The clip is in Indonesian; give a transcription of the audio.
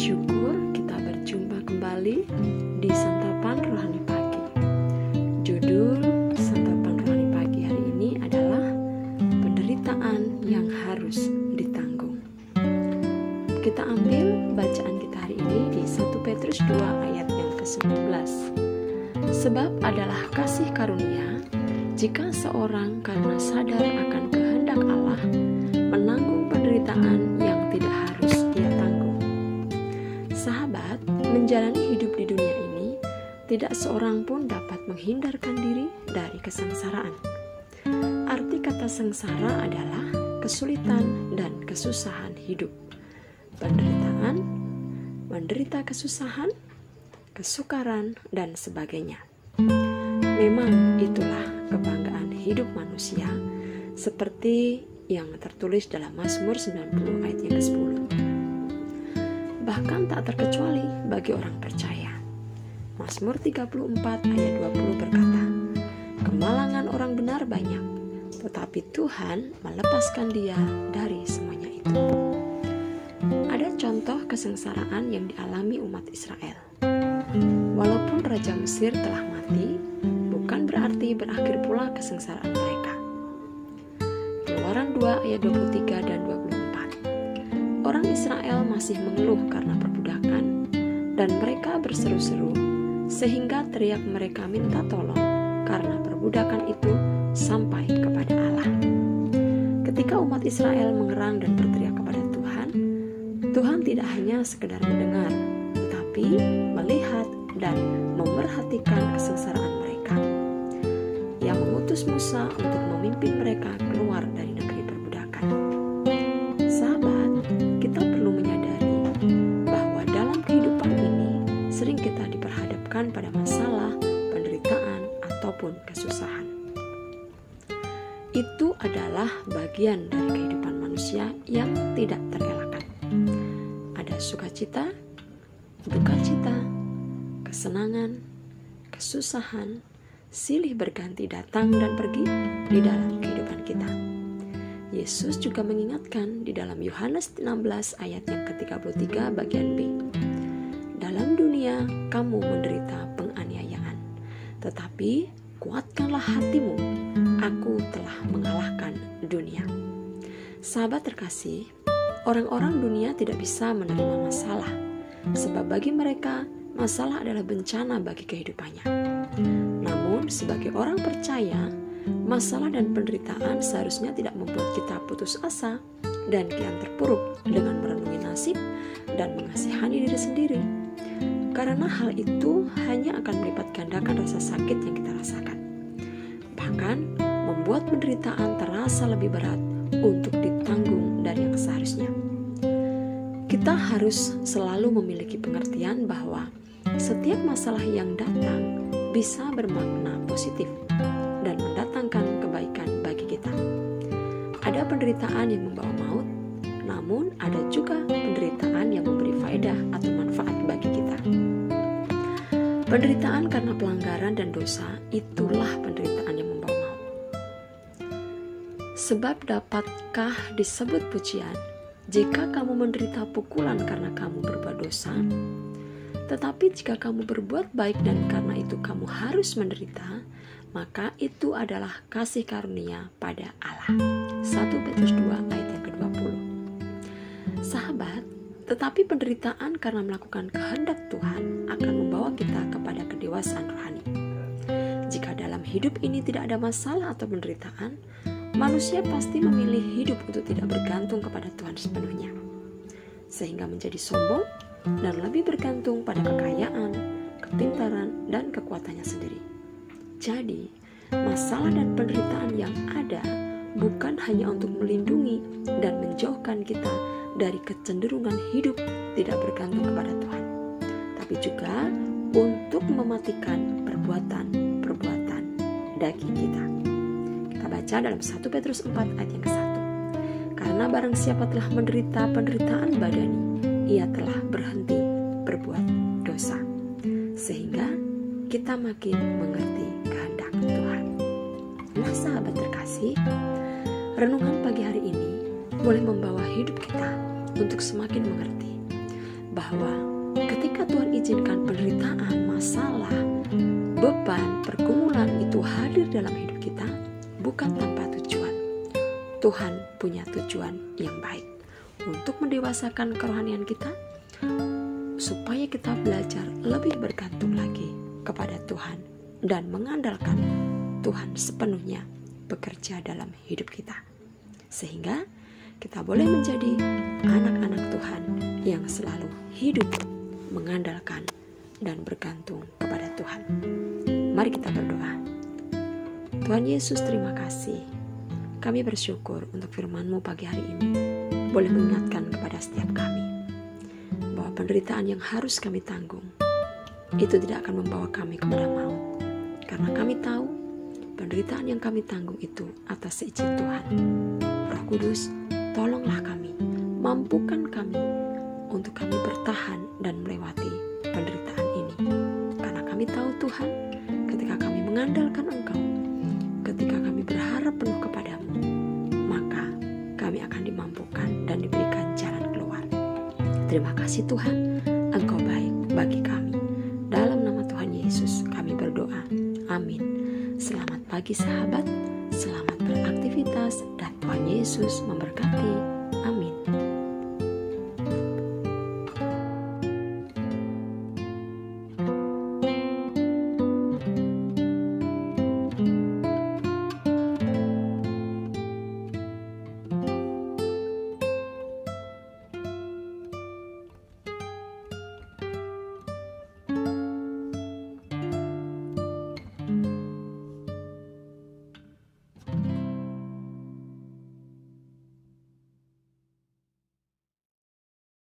syukur kita berjumpa kembali di Santapan Rohani Pagi. Judul Santapan Rohani Pagi hari ini adalah penderitaan yang harus ditanggung. Kita ambil bacaan kita hari ini di 1 Petrus 2 ayat yang ke-19. Sebab adalah kasih karunia jika seorang karena sadar akan kehendak Allah menanggung penderitaan yang tidak harus ia tanggung. Sahabat, menjalani hidup di dunia ini, tidak seorang pun dapat menghindarkan diri dari kesengsaraan. Arti kata sengsara adalah kesulitan dan kesusahan hidup. Penderitaan, menderita kesusahan, kesukaran, dan sebagainya. Memang itulah kebanggaan hidup manusia, seperti yang tertulis dalam Mazmur 90 ayat yang ke-10. Bahkan tak terkecuali bagi orang percaya. Mazmur 34 ayat 20 berkata, kemalangan orang benar banyak, tetapi Tuhan melepaskan dia dari semuanya itu. Ada contoh kesengsaraan yang dialami umat Israel. Walaupun Raja Mesir telah mati, bukan berarti berakhir pula kesengsaraan mereka. Keluaran 2 ayat 23 dan 24. Orang Israel masih mengeluh karena perbudakan, dan mereka berseru-seru sehingga teriak mereka minta tolong karena perbudakan itu sampai kepada Allah. Ketika umat Israel mengerang dan berteriak kepada Tuhan, Tuhan tidak hanya sekedar mendengar, tetapi melihat dan memerhatikan kesengsaraan mereka. Ia mengutus Musa untuk memimpin mereka keluar dari negeri perbudakan. Sahabat, kita perlu menyadari bahwa dalam kehidupan ini sering kita diperhadapkan pada masalah, penderitaan, ataupun kesusahan. Itu adalah bagian dari kehidupan manusia yang tidak terelakkan. Ada sukacita, duka cita, kesenangan, kesusahan, silih berganti datang dan pergi di dalam kehidupan kita. Yesus juga mengingatkan di dalam Yohanes 16 ayat yang ke-33 bagian B. Dalam dunia kamu menderita penganiayaan, tetapi kuatkanlah hatimu, aku telah mengalahkan dunia. Sahabat terkasih, orang-orang dunia tidak bisa menerima masalah, sebab bagi mereka masalah adalah bencana bagi kehidupannya. Namun sebagai orang percaya, masalah dan penderitaan seharusnya tidak membuat kita putus asa dan kian terpuruk dengan merenungi nasib dan mengasihani diri sendiri. Karena hal itu hanya akan melipat gandakan rasa sakit yang kita rasakan. Bahkan membuat penderitaan terasa lebih berat untuk ditanggung dari yang seharusnya. Kita harus selalu memiliki pengertian bahwa setiap masalah yang datang bisa bermakna positif dan mendatangkan kebaikan bagi kita. Ada penderitaan yang membawa maut, namun ada juga penderitaan yang memberi faedah atau manfaat bagi kita. Penderitaan karena pelanggaran dan dosa, itulah penderitaan yang membawa maut. Sebab dapatkah disebut pujian jika kamu menderita pukulan karena kamu berbuat dosa? Tetapi jika kamu berbuat baik dan karena itu kamu harus menderita, maka itu adalah kasih karunia pada Allah. 1 Petrus 2 ayat yang ke-20. Sahabat, tetapi penderitaan karena melakukan kehendak Tuhan akan membawa kita kepada kedewasaan rohani. Jika dalam hidup ini tidak ada masalah atau penderitaan, manusia pasti memilih hidup untuk tidak bergantung kepada Tuhan sepenuhnya, sehingga menjadi sombong dan lebih bergantung pada kekayaan, kepintaran, dan kekuatannya sendiri. Jadi, masalah dan penderitaan yang ada bukan hanya untuk melindungi dan menjauhkan kita dari kecenderungan hidup tidak bergantung kepada Tuhan, tapi juga untuk mematikan perbuatan-perbuatan daging kita. Kita baca dalam 1 Petrus 4 ayat yang ke-1. Karena barang siapa telah menderita penderitaan badani, ia telah berhenti berbuat dosa, sehingga kita makin mengerti kehendak Tuhan. Nah sahabat terkasih, renungan pagi hari ini boleh membawa hidup kita untuk semakin mengerti bahwa ketika Tuhan izinkan penderitaan, masalah, beban, pergumulan itu hadir dalam hidup kita, bukan tanpa tujuan. Tuhan punya tujuan yang baik untuk mendewasakan kerohanian kita, supaya kita belajar lebih bergantung lagi kepada Tuhan dan mengandalkan Tuhan sepenuhnya bekerja dalam hidup kita, sehingga kita boleh menjadi anak-anak Tuhan yang selalu hidup mengandalkan dan bergantung kepada Tuhan. Mari kita berdoa. Tuhan Yesus, terima kasih. Kami bersyukur untuk firman-Mu pagi hari ini boleh mengingatkan kepada setiap kami bahwa penderitaan yang harus kami tanggung itu tidak akan membawa kami kepada maut, karena kami tahu penderitaan yang kami tanggung itu atas seizin Tuhan. Roh Kudus, tolonglah kami, mampukan kami untuk kami bertahan dan melewati penderitaan ini, karena kami tahu Tuhan, ketika kami mengandalkan Engkau, ketika kami berharap penuh kepadamu, maka kami akan dimampukan dan diberikan jalan keluar. Terima kasih Tuhan, Engkau baik bagi kami. Dalam nama Tuhan Yesus kami berdoa, amin. Selamat pagi sahabat, selamat beraktivitas, dan Tuhan Yesus memberkati.